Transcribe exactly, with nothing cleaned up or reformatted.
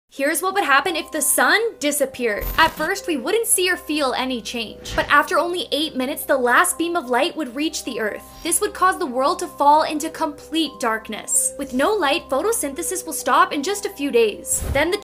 Here's what would happen if the sun disappeared. At first, we wouldn't see or feel any change. But after only eight minutes, the last beam of light would reach the Earth. This would cause the world to fall into complete darkness. With no light, photosynthesis will stop in just a few days. Then the